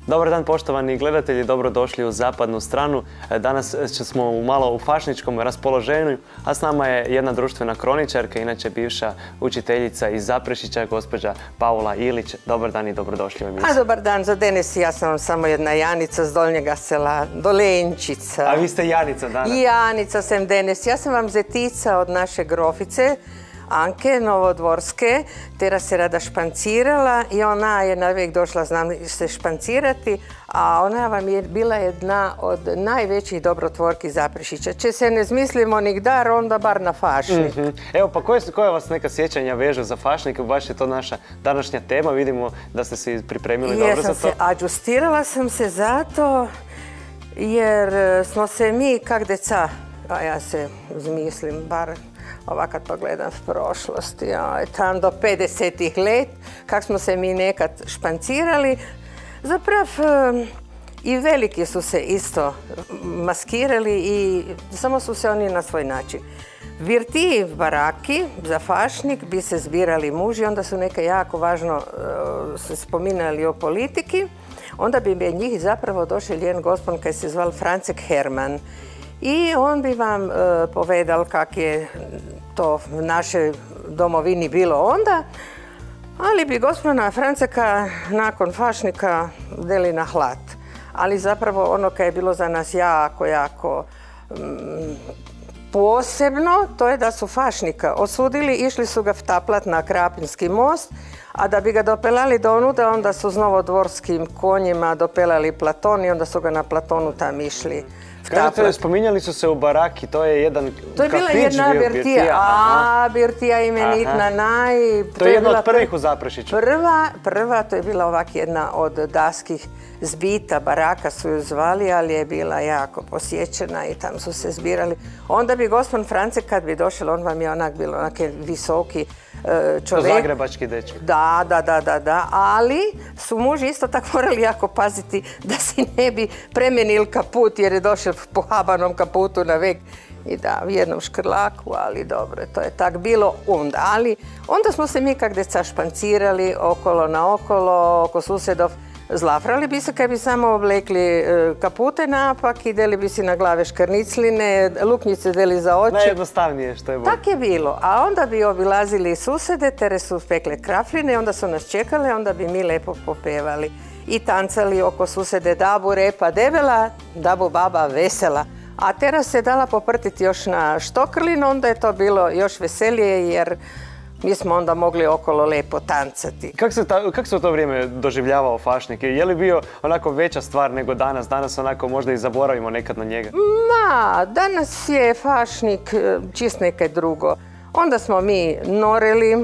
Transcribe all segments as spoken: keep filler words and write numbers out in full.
Dobar dan poštovani gledatelji, dobrodošli u Zapadnu stranu. Danas smo malo u fašničkom raspoloženju, a s nama je jedna društvena kroničarka, inače bivša učiteljica iz Zaprešića, gospođa Paula Ilić. Dobar dan i dobrodošli u emisiju. A dobar dan, za danas ja sam samo jedna Janica z Dolnjega sela, Dolenčica. A vi ste Janica danas? Janica sam danas. Ja sam vam zetica od naše grofice, Anke Novodvorske, teraz se rada špancirala i ona je navijek došla, znam se špancirati, a ona vam je bila jedna od najvećih dobrotvorki Zaprešića. Če se ne zmislimo nikdar, onda bar na fašnik. Mm-hmm. Evo, pa koje, koje vas neka sjećanja vežu za fašnik? Baš je to naša današnja tema. Vidimo da ste se pripremili dobro za to. Jesam se, adjustirala sam se zato jer smo se mi kak deca, a ja se uzmislim bar ovak kad pogledam v prošlosti, tam do pedesetih let, kak smo se mi nekad špancirali. Zaprav i veliki su se isto maskirali i samo su se oni na svoj način. Virti v baraki za fašnik bi se zbirali muži, onda su neke jako važno se spominali o politiki. Onda bi me njih zapravo došel jedan gospon koji se zval Francek Herman. I on bi vam uh, povedal kak je to v našoj domovini bilo onda, ali bi gospodina Franceka nakon fašnika deli na hlad. Ali zapravo ono kaj je bilo za nas jako, jako mm, posebno, to je da su fašnika osudili, išli su ga vtaplat na Krapinski most, a da bi ga dopelali do onuda, onda su s novodvorskim konjima dopelali Platon i onda su ga na Platonu tam išli. Kažete, spominjali su se u baraki, to je jedan kafić bio. To je bila jedna birtija, a birtija imenitna naj... To je jedna od prvih u Zaprešiću. Prva, prva, to je bila ovak jedna od daskih zbita, baraka su ju zvali, ali je bila jako posjećena i tam su se zbirali. Onda bi gospodin Francek, kad bi došel, on vam je onak bilo onake visoki čovjek. To zagrebački dečki. Da, da, da, da, da, ali su muži isto tako morali jako paziti da si ne bi premenil kaput jer je došel po habanom kaputu na vek i da u jednom škrlaku, ali dobro, to je tak bilo onda. Ali onda smo se mi kak deca špancirali okolo na okolo, oko susedov. Zlafrali bi se kad bi samo oblekli kapute napak i deli bi si na glave škrnicline, luknjice deli za oči. Najjednostavnije što je bilo. Tak je bilo. A onda bi obilazili susede, tere su pekle krafline, onda su nas čekale, onda bi mi lepo popevali i tancali oko susede dabu repa debela, dabu baba vesela. A teraz se dala poprtiti još na štokrlin, onda je to bilo još veselije jer mi smo onda mogli okolo lepo tancati. Kako se, kak se u to vrijeme doživljavao fašnik? Je li bio onako veća stvar nego danas? Danas onako možda i zaboravimo nekad na njega. Ma, danas je fašnik čist nekaj drugo. Onda smo mi noreli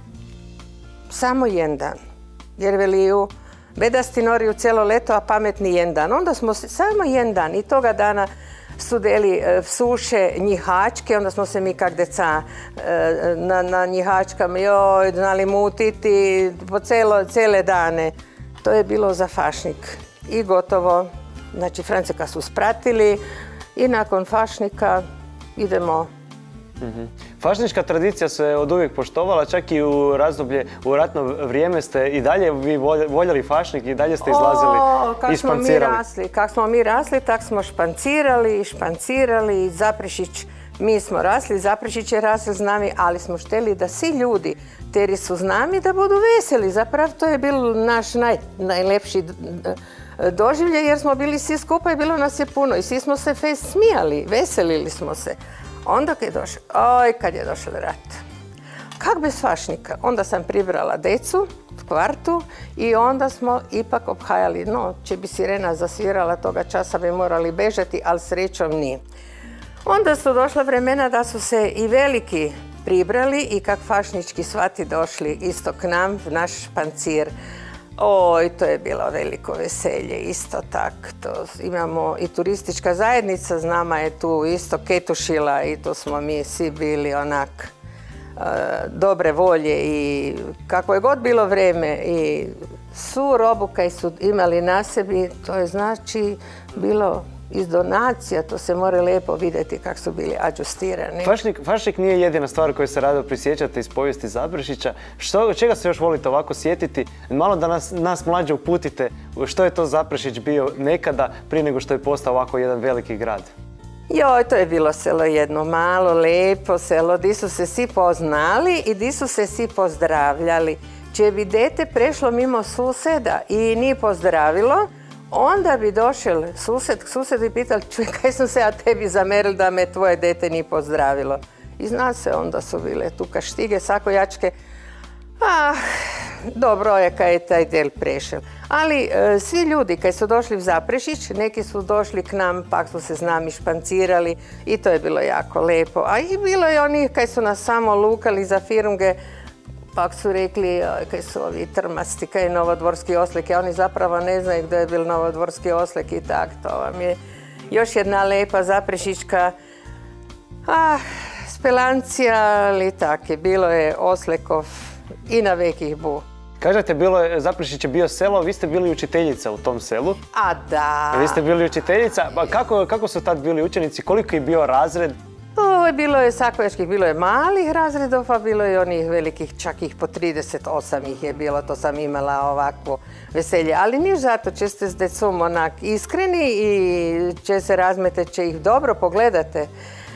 samo jedan dan. Jer veliju, bedasti noriju cijelo leto, a pametni jedan dan. Onda smo samo jedan dan i toga dana su deli suše njihačke, onda smo se mi kak deca na, na njihačkama joj, znali mutiti po celo, cele dane. To je bilo za fašnik i gotovo. Znači, Franceka su spratili i nakon fašnika idemo. Mm-hmm. Fašnička tradicija se od uvijek poštovala, čak i u razdoblje, u ratno vrijeme ste i dalje vi voljeli fašnik i dalje ste izlazili o, i špancirali. Kak smo mi rasli, tak smo špancirali i špancirali. Zaprešić, mi smo rasli, Zaprešić je rasli s nami, ali smo šteli da svi ljudi teri su s nami da budu veseli. Zapravo to je bil naš naj, najlepši doživljaj jer smo bili svi skupa i bilo nas je puno i svi smo se fest smijali, veselili smo se. Onda kad je došao, oj, kad je došao rat. Kak bez fašnika? Onda sam pribrala decu v kvartu i onda smo ipak obhajali, no, če bi sirena zasvirala toga časa bi morali bežati, ali srećom nije. Onda su došla vremena da su se i veliki pribrali i kak fašnički svati došli isto k nam, v naš špancir. Oj, to je bilo veliko veselje, isto tak. To imamo i turistička zajednica, s nama je tu isto ketušila i tu smo mi svi bili onak e, dobre volje i kako je god bilo vreme i svu robu kaj su imali na sebi, to je znači bilo iz donacija, to se mora lijepo vidjeti kako su bili adžustirani. Fašnik, fašnik nije jedina stvar koju se rado prisjećate iz povijesti Zaprešića. Što, čega se još volite ovako sjetiti? Malo da nas, nas mlađe uputite što je to Zaprešić bio nekada prije nego što je postao ovako jedan veliki grad. Joj, to je bilo selo jedno malo, lijepo selo, di su se svi poznali i di su se svi pozdravljali. Če bi dete prešlo mimo suseda i nije pozdravilo, onda bi došel sused k susedu i pitali, čuj, kaj sam se ja tebi zameril da me tvoje dete nije pozdravilo. I zna se, onda su bile tu kaštige, sakojačke. Ah, dobro je kaj je taj del prešel. Ali e, svi ljudi kaj su došli v Zaprešić, neki su došli k nam, pak su se z nami špancirali i to je bilo jako lepo. A i bilo je onih kaj su nas samo lukali za firmge, pak su rekli kaj su ovi trmasti, kaj je Novodvorski Oslek, a oni zapravo ne znaju gdje je bil Novodvorski Oslek i tak. To vam je još jedna lepa zaprešička ah, spelancija, ali tak je, bilo je Oslekov i na vekih bu. Kažete, bilo je, Zaprešić je bio selo, vi ste bili učiteljica u tom selu. A da. Vi ste bili učiteljica. Kako, kako su tad bili učenici? Koliko je bio razred? O, bilo je sakojačkih, bilo je malih razredov, a bilo je onih velikih, čak ih po trideset osam ih je bilo, to sam imala ovakvo veselje. Ali niš zato, če ste s decom onak iskreni i če se razmete, če ih dobro pogledate,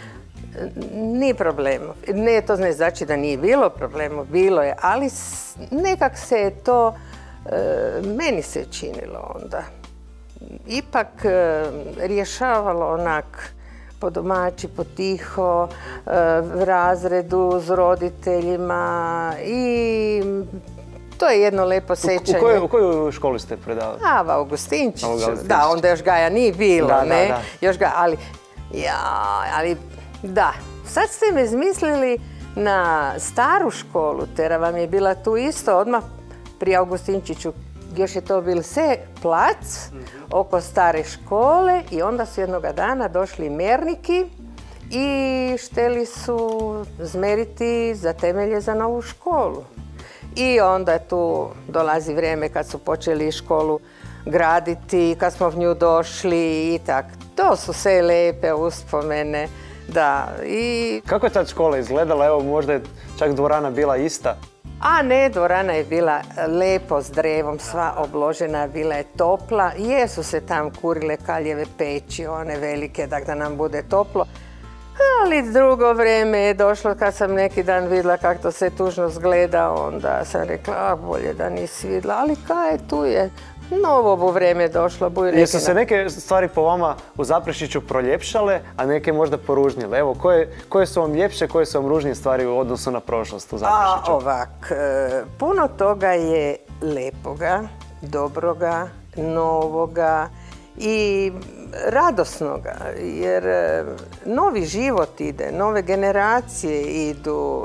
nije problem. Ne, to ne znači da nije bilo problema, bilo je, ali nekak se je to, e, meni se činilo onda, ipak e, rješavalo onak, po domaći, po tiho, v razredu s roditeljima i to je jedno lepo sećanje. U, u, kojoj, u koju školu ste predavali? A, v Augustinčiću. Da, onda još Gaja nije bilo, da, ne? Da, da. Još Gaja, ali, ja, ali, da. Sad ste me izmislili na staru školu, tera vam je bila tu isto odmah pri Augustinčiću. Još je to bil se plac oko stare škole i onda su jednoga dana došli merniki i šteli su zmeriti za temelje za novu školu. I onda tu dolazi vrijeme kad su počeli školu graditi, kad smo v nju došli i tak. To su sve lepe uspomene, da. I... Kako je tad škola izgledala? Evo, možda je čak dvorana bila ista. A ne, dvorana je bila lepo s drevom, sva obložena, bila je topla. Jesu se tam kurile kaljeve peći, one velike, da nam bude toplo. Ali drugo vrijeme je došlo, kad sam neki dan vidjela kako to sve tužno zgleda, onda sam rekla, a bolje da nisi vidjela, ali kaj tu je, novo bu vrijeme došlo. Jesu se neke stvari po vama u Zaprešiću proljepšale, a neke možda poružnile? Evo, koje, koje su vam ljepše, koje su vam ružnije stvari u odnosu na prošlost u Zaprešiću? A ovak, puno toga je lepoga, dobroga, novoga i radosnoga, jer novi život ide, nove generacije idu.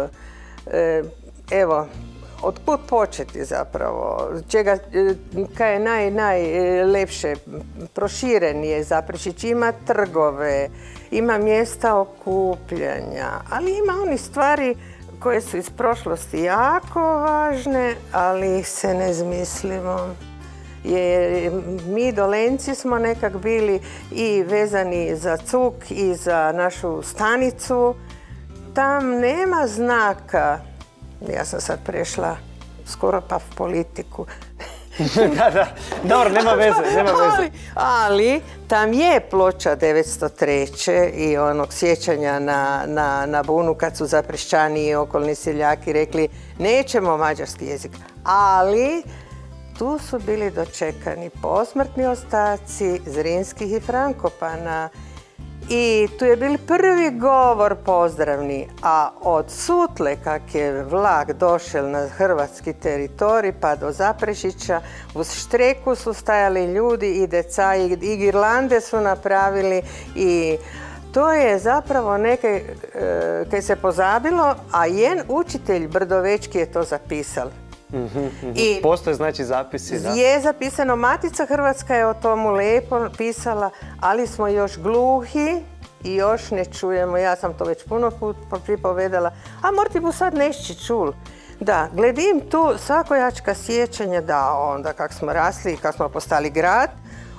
Evo, otkud početi zapravo? Čega, kaj je naj, najlepše? Proširen je Zaprešić, ima trgove, ima mjesta okupljanja, ali ima oni stvari koje su iz prošlosti jako važne, ali ih se ne zmislimo. Jer mi Dolenci smo nekak bili i vezani za cuk i za našu stanicu. Tam nema znaka. Ja sam sad prešla skoro pa v politiku. Da, da, dobro, nema veze, nema veze. Ali, ali tam je ploča devetsto treće i onog sjećanja na, na, na bunu kad su Zaprešćani i okolni seljaki rekli nećemo mađarski jezik. Ali tu su bili dočekani posmrtni ostaci Zrinskih i Frankopana. I tu je bil prvi govor pozdravni, a od sutle kak je vlak došel na hrvatski teritorij pa do Zaprešića, uz štreku su stajali ljudi i deca i girlande su napravili i to je zapravo neke, kaj se pozabilo, a jen učitelj Brdovečki je to zapisal. Mm-hmm, mm-hmm. I postoje znači zapisi, da? Je zapisano, Matica Hrvatska je o tomu lepo pisala, ali smo još gluhi i još ne čujemo. Ja sam to već puno put pripovedala, a morti bu sad nešći čul. Da, gledim tu svakojačka sjećanja, da, onda kak smo rasli i kak smo postali grad,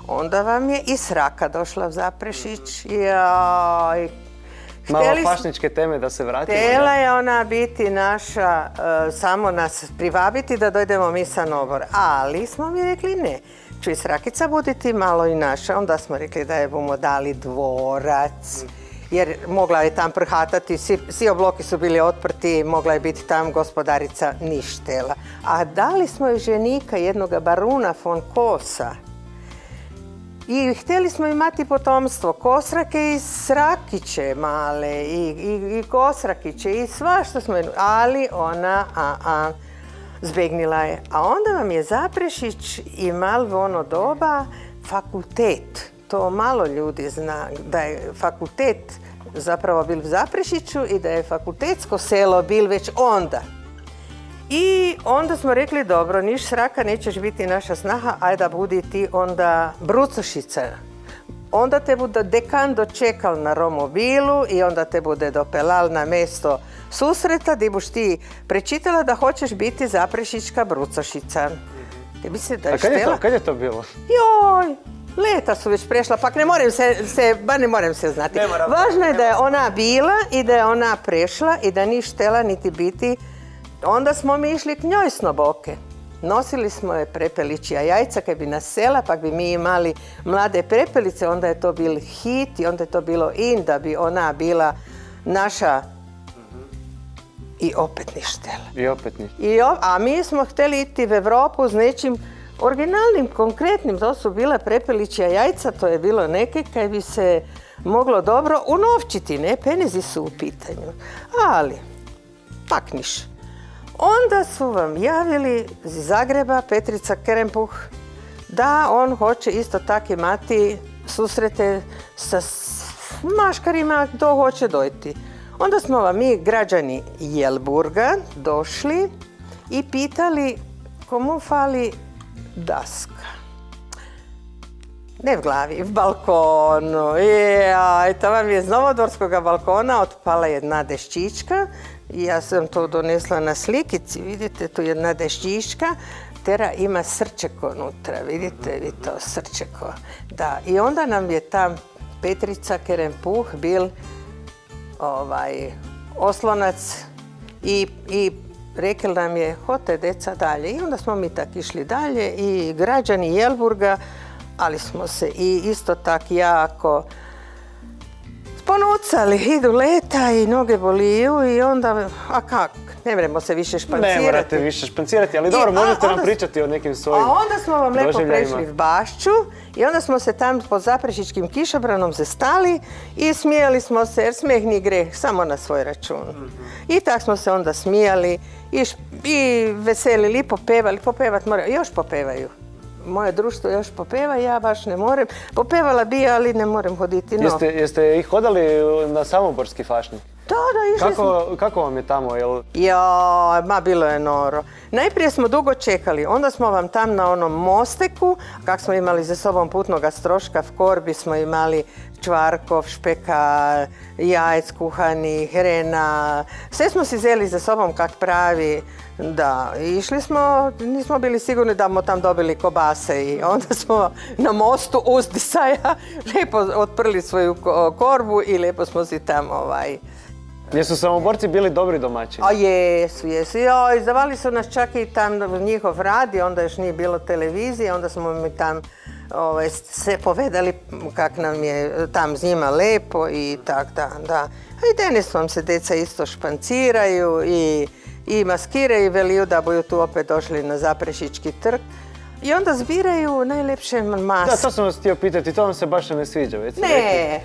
Onda vam je i Sraka došla u Zaprešić. Jaj. Malo fašničke teme da se vratimo. Htjela je ona biti naša, samo nas privabiti da dojdemo mi sa Novor. Ali smo mi rekli ne. Čuj, Srakica, budi ti malo i naša. Onda smo rekli da je bomo dali dvorac. Jer mogla je tam prhatati, svi obloki su bili otprti, mogla je biti tam gospodarica ništela. A dali smo joj ženika, jednoga baruna von Kosa. I htjeli smo imati potomstvo, Kosrake i Srakiće male, i, i, i Kosrakiće, i sva što smo, ali ona, a, a, zbegnila je. A onda vam je Zaprešić imal u ono doba fakultet. To malo ljudi zna, da je fakultet zapravo bil u Zaprešiću i da je fakultetsko selo bil već onda. I onda smo rekli, dobro, niš Sraka, nećeš biti naša snaha, ajde da budi ti onda Brucošica. Onda te bude dekan dočekal na romobilu i onda te bude dopelal na mesto susreta gdje buš ti prečitala da hoćeš biti Zaprešićka Brucošica. Tebi se da je štela. A kad je to, kad je to bilo? Joj, leta su već prešla, pak ne moram se, se bar ne moram se znati. Važno je da je ona bila i da je ona prešla i da ni štela niti biti. Onda smo mi išli k njoj s Noboke. Nosili smo je prepeličija jajca kad bi nas sela, pa bi mi imali mlade prepelice, onda je to bil hit i onda je to bilo in da bi ona bila naša i opet ni štela. I opet ni. I o, a mi smo htjeli iti u Evropu s nečim originalnim, konkretnim. To su bila prepeličija jajca, to je bilo neke kad bi se moglo dobro unovčiti, ne, penezi su u pitanju. Ali, pak niš. Onda su vam javili iz Zagreba Petrica Kerempuh da on hoće isto tako imati susrete sa maškarima, kdo hoće dojti. Onda smo vam mi, građani Jelburga, došli i pitali komu fali daska. Ne v glavi, v balkonu. Jaj, to vam je iz Novodvorskoga balkona otpala jedna deščička. Ja sam to donesla na slikici, vidite, tu jedna deščička, tera ima srčeko unutra, vidite vi to srčeko. Da, i onda nam je ta Petrica Kerempuh bil ovaj, oslonac i, i rekel nam je, hote deca dalje. I onda smo mi tak išli dalje i građani Jelburga, ali smo se i isto tak jako ponucali, idu leta i noge boliju i onda, a kak, ne moramo se više špancirati. Ne morate više špancirati, ali dobro, možete nam pričati o nekim svojim doživljajima. A onda smo vam lepo prešli v Bašću i onda smo se tam pod Zaprešićkim kišobranom zastali i smijali smo se, jer smijeh ni greh, samo na svoj račun. I tak smo se onda smijali i, i veselili, i popevali, popevat moraju, još popevaju. Moje društvo još popeva, ja baš ne morem. Popevala bi, ali ne morem hoditi. No. Jeste, jeste ih hodali na Samoborski fašnik? Da, da, išli kako, smo. Kako vam je tamo? Jel... Ja, ma bilo je noro. Najprije smo dugo čekali, onda smo vam tam na onom mosteku, kak smo imali za sobom putnoga stroška, v korbi smo imali čvarkov, špeka, jajc kuhani, hrena. Sve smo si zeli za sobom kak pravi. Da, išli smo, nismo bili sigurni da smo tam dobili kobase i onda smo na mostu uzdisaja lijepo otprli svoju korbu i lijepo smo si tam ovaj... Jesu Samoborci bili dobri domaćini? A jesu, jesu. Joj, zavali su nas čak i tam njihov radi, onda još nije bilo televizije, onda smo mi tam ovaj, se povedali kak nam je tam s njima lepo i tak da, da. A i danas vam se deca isto španciraju i i maskiraju i veliju da boju tu opet došli na Zaprešićki trg. I onda zbiraju najlepše maske. Da, to sam vas htio pitati, to vam se baš ne sviđa, već ne,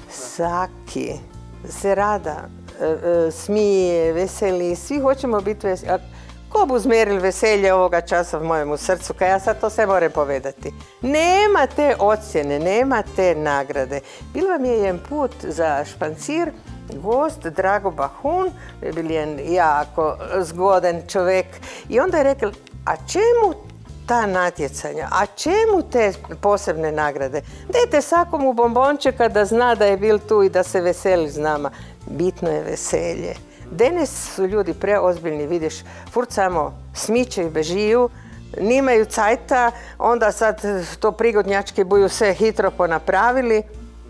Saki se rada e, e, smije, veseli, svi hoćemo biti veseli. Ko bu zmeril veselje ovoga časa v mojemu srcu, kad ja sad to sve moram povedati. Nema te ocjene, nema te nagrade. Bil vam je jedan put za špancir, gost Drago Bahun, je bil jedan jako zgodan čovjek i onda je rekao, a čemu ta natjecanja, a čemu te posebne nagrade? Dajte svakomu bombončeka da zna da je bil tu i da se veseli s nama. Bitno je veselje. Danes su ljudi preozbiljni, vidiš, furt samo smiče i bežiju, nimaju cajta, onda sad to prigodnjački buju sve hitro ponapravili.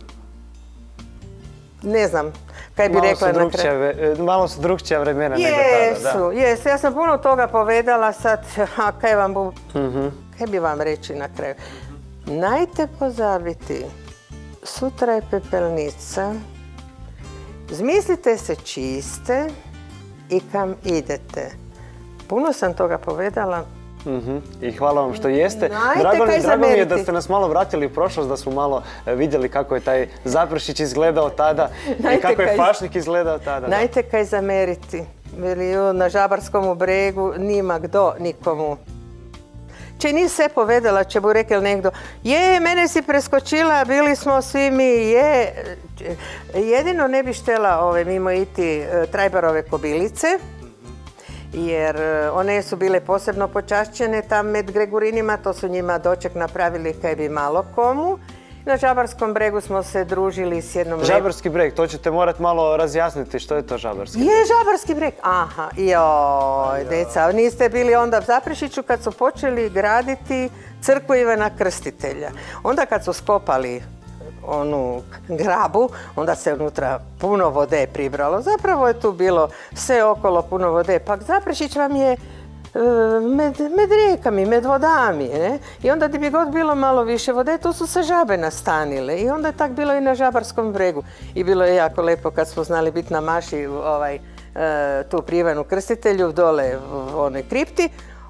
Ne znam, kaj bi rekla na kraju. Malo su drugčija vremena nego tada, da. Jesu, jesu. Ja sam puno toga povedala sad, a kaj vam bu... Kaj bi vam reći na kraju? Najte pozabiti, sutra je pepelnica, zmislite se čiste i kam idete. Puno sam toga povedala. I hvala vam što jeste. Drago mi je da ste nas malo vratili u prošlost, da smo malo vidjeli kako je taj Zaprešić izgledao tada i kako je Fašnik izgledao tada. Najte kaj zameriti. Na Žabarskom bregu nima kdo nikomu. Če ni sve povedala, če bo rekel nekdo, je, mene si preskočila, bili smo svi mi, je. Jedino ne bi štela mimo iti Trajbarove kobilice, jer one su bile posebno počašćene tam med Gregurinima, to su njima doček napravili kaj bi malo komu. Na Žabarskom bregu smo se družili s jednom... Žabarski breg, to ćete morati malo razjasniti što je to Žabarski breg. Je Žabarski breg, aha, joj, deca, niste bili onda u Zaprešiću kad su počeli graditi crkvu Ivana Krstitelja. Onda kad su skopali onu grabu, onda se unutra puno vode pribralo. Zapravo je tu bilo sve okolo puno vode. Pa Zaprešić vam je med rijekami, med vodami. I onda gdje bi god bilo malo više vode, tu su se žabe nastanile. I onda je tak bilo i na Žabarskom bregu. I bilo je jako lepo kad smo znali biti na maši tu pri Ivanu Krstitelju, dole u onoj kripti.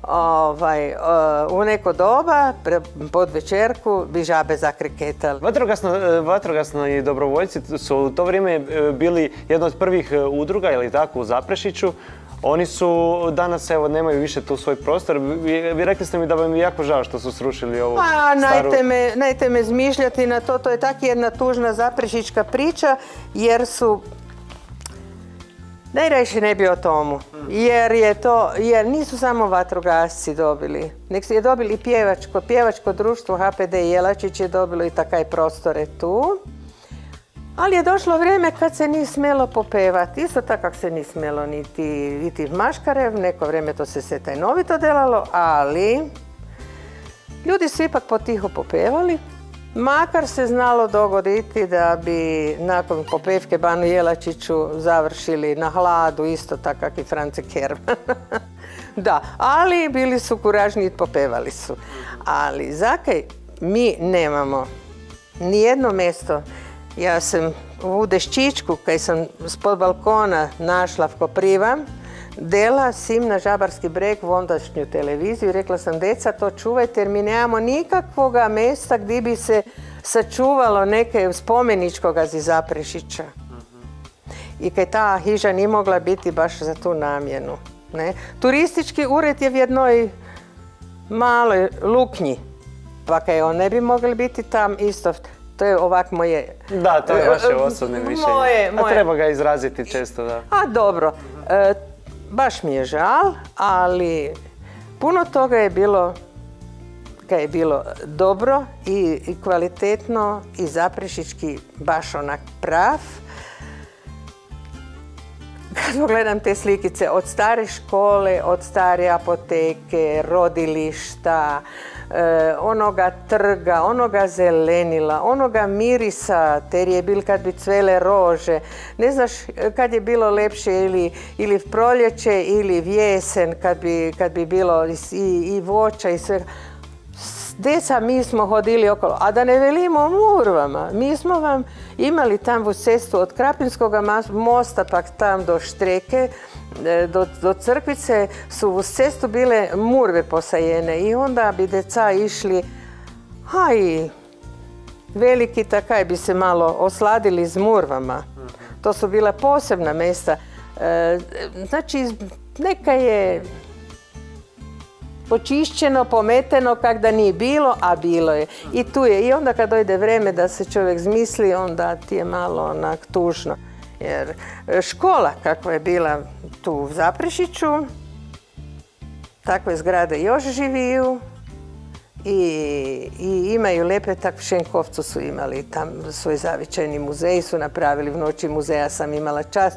U neko doba, pod večerku, bi žabe zakreketali. Vatrogasni dobrovoljci su u to vrijeme bili jedna od prvih udruga, ili tako, u Zaprešiću. Oni su danas, evo, nemaju više tu svoj prostor. Vi rekli ste mi da vam je jako žao što su srušili ovu staru... Najte me zmišljati na to, to je tak jedna tužna zaprešička priča, jer su... Najrajše ne bi o tomu, jer je to, jer nisu samo vatrogasci dobili, nek je dobili pjevačko, pjevačko društvo H P D Jelačić je dobilo i takaj prostore tu. Ali je došlo vrijeme kad se nije smjelo popevati, isto tako kak se nije smjelo niti Maškarev, neko vrijeme to se se tajnovito delalo, ali ljudi su ipak potiho popevali. Makar se znalo dogoditi da bi nakon popevke Banu Jelačiću završili na hladu, isto tako kak i France Kerman. Da, ali bili su kuražni i popevali su. Ali zakaj mi nemamo nijedno mjesto. Ja sam u Deščičku, kaj sam spod balkona našla v Kopriva, dela sim na Žabarski breg u ondašnju televiziju i rekla sam, deca, to čuvajte jer mi nemamo nikakvoga mjesta gdje bi se sačuvalo neke spomeničkoga iz Zaprešića. I kaj ta hiža nije mogla biti baš za tu namjenu. Turistički ured je v jednoj maloj luknji, pa kaj on ne bi mogli biti tam isto. To je ovak moje... Da, to je vaše osobne mišljenje. A treba ga izraziti često, da. A dobro. Baš mi je žal, ali puno toga je bilo kad je bilo dobro i kvalitetno i zaprešički baš onak prav. Kad pogledam te slikice od stare škole, od stare apoteke, rodilišta, onoga trga, onoga zelenila, onoga mirisa, ter je bil kad bi cvele rože. Ne znaš kad je bilo lepše ili v proljeće ili v jesen kad bi bilo i voća i sve. Deca, mi smo hodili okolo, a da ne velimo o Murvama. Mi smo vam imali tam u cestu od Krapinskog mosta pa tam do Štreke, do Crkvice su u cestu bile murve posajene i onda bi deca išli, a i veliki takaj bi se malo osladili s murvama. To su bila posebna mjesta. Znači, neka je počišćeno, pometeno kak da nije bilo, a bilo je. I tu je. I onda kad dojde vreme da se čovjek zmisli, onda ti je malo onak tužno. Jer škola kakva je bila tu u Zaprešiću, takve zgrade još živiju i imaju lepe, tak v Šenkovcu su imali tam svoj zavičajni muzej, su napravili v noći muzeja, sam imala čast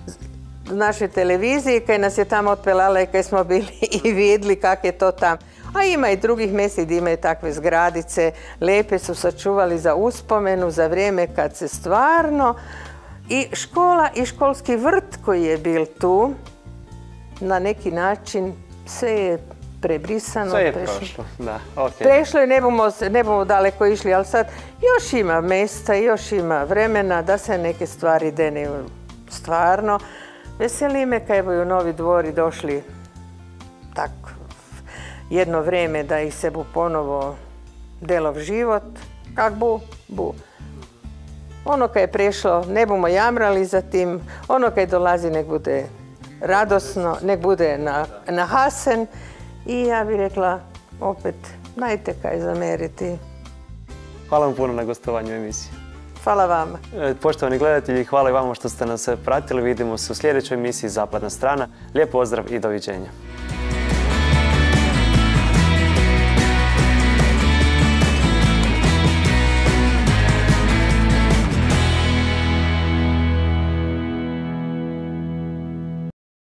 u našoj televiziji, kaj nas je tamo otpelala i kaj smo bili i vidjeli kak je to tam. A ima i drugih mjesta gdje imaju takve zgradice, lijepe su sačuvali za uspomenu, za vrijeme kad se stvarno i škola i školski vrt koji je bil tu, na neki način sve je prebrisano. Sve je prošlo, da, ok. Prešlo je, ne bomo, ne bomo daleko išli, ali sad još ima mjesta, još ima vremena da se neke stvari deneju stvarno. Veseli me kaj boju novi dvori došli tak jedno vrijeme da ih se bu ponovo delov život. Kak bu? Bu. Ono kaj je prešlo, ne bomo jamrali za tim. Ono kaj dolazi nek bude radosno, nek bude na, na hasen. I ja bih rekla opet, najte kaj zameriti. Hvala vam puno na gostovanju u emisiji. Hvala vama. Poštovani gledatelji, hvala i vama što ste nas pratili. Vidimo se u sljedećoj emisiji Zapadna strana. Lijep pozdrav i doviđenja.